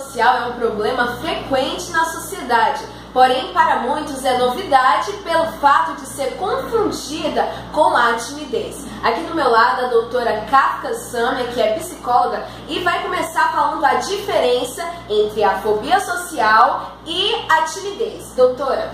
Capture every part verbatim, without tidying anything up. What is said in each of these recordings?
social é um problema frequente na sociedade, porém para muitos é novidade pelo fato de ser confundida com a timidez. Aqui do meu lado a doutora Kafka Samia, que é psicóloga, e vai começar falando a diferença entre a fobia social e a timidez. Doutora.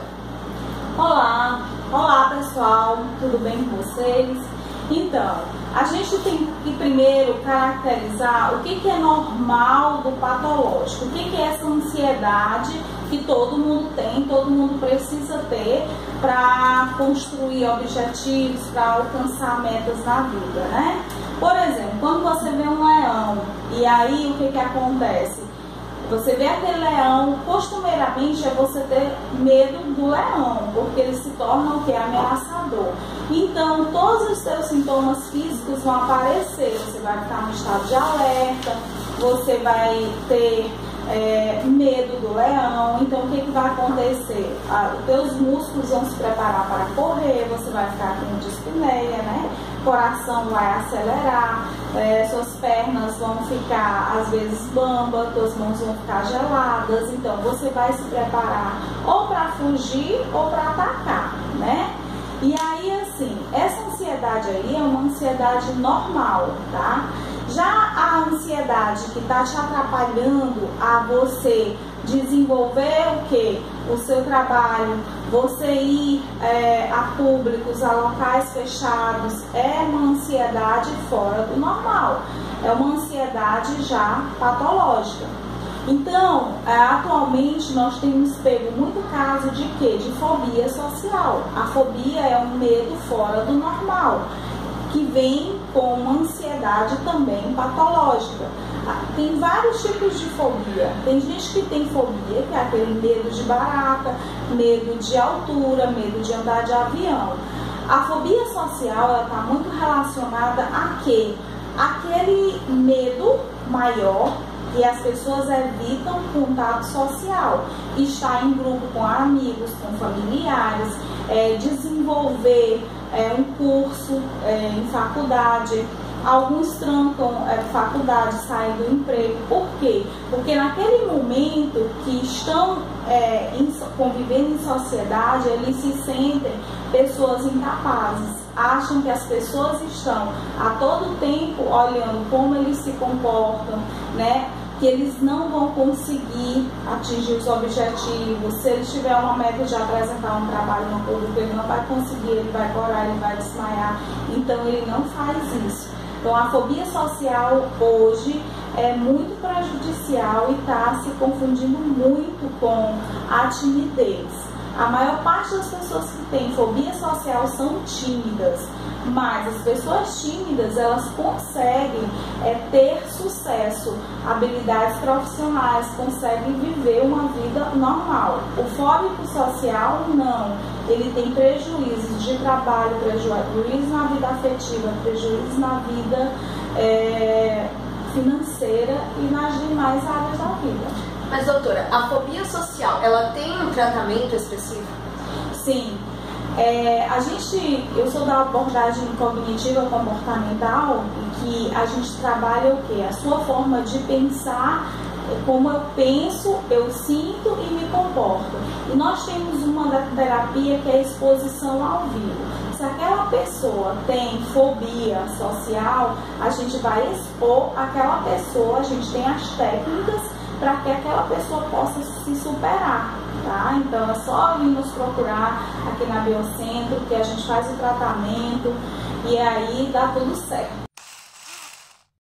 Olá, olá pessoal, tudo bem com vocês? Então, a gente tem que primeiro caracterizar o que, que é normal do patológico, o que, que é essa ansiedade que todo mundo tem, todo mundo precisa ter para construir objetivos, para alcançar metas na vida, né? Por exemplo, quando você vê um leão e aí o que, que acontece? Você vê aquele leão, costumeiramente é você ter medo do leão, porque ele se torna o que? Ameaçador. Então, todos os seus sintomas físicos vão aparecer. Você vai ficar no estado de alerta, você vai ter é, medo do leão. Então, o que, que vai acontecer? Ah, os teus músculos vão se preparar para correr, você vai ficar com dispneia, né? O coração vai acelerar, é, suas pernas vão ficar às vezes bamba, suas mãos vão ficar geladas. Então você vai se preparar ou para fugir ou para atacar, né? E aí assim, essa ansiedade aí é uma ansiedade normal, tá? Já a ansiedade que está te atrapalhando a você desenvolver o que? O seu trabalho, você ir é, a públicos, a locais fechados, é uma ansiedade fora do normal, é uma ansiedade já patológica. Então, é, atualmente nós temos pego muito caso de quê? De fobia social. A fobia é um medo fora do normal, que vem com uma ansiedade também patológica. Tem vários tipos de fobia. Tem gente que tem fobia, que é aquele medo de barata, medo de altura, medo de andar de avião. A fobia social, ela está muito relacionada a quê? Aquele medo maior que as pessoas evitam contato social, estar em grupo com amigos, com familiares, é, desenvolver é, um curso é, em faculdade. Alguns trancam é, faculdade, saem do emprego. Por quê? Porque naquele momento que estão é, em, convivendo em sociedade, eles se sentem pessoas incapazes. Acham que as pessoas estão a todo tempo olhando como eles se comportam, né? Que eles não vão conseguir atingir os objetivos. Se ele tiver uma meta de apresentar um trabalho no público, ele não vai conseguir, ele vai corar, ele vai desmaiar. Então ele não faz isso. Então a fobia social hoje é muito prejudicial e está se confundindo muito com a timidez. A maior parte das pessoas que têm fobia social são tímidas, mas as pessoas tímidas, elas conseguem é, ter sucesso, habilidades profissionais, conseguem viver uma vida normal. O fóbico social, não. Ele tem prejuízos de trabalho, prejuízos na vida afetiva, prejuízos na vida é, financeira e nas demais áreas da vida. Mas doutora, a fobia social, ela tem um tratamento específico? Sim. É, a gente, eu sou da abordagem cognitiva comportamental, em que a gente trabalha o quê? A sua forma de pensar, como eu penso, eu sinto e me comporto. E nós temos uma da terapia que é a exposição ao vivo. Se aquela pessoa tem fobia social, a gente vai expor aquela pessoa, a gente tem as técnicas para que aquela pessoa possa se superar, tá? Então é só vir nos procurar aqui na Biocentro, que a gente faz o tratamento e aí dá tudo certo.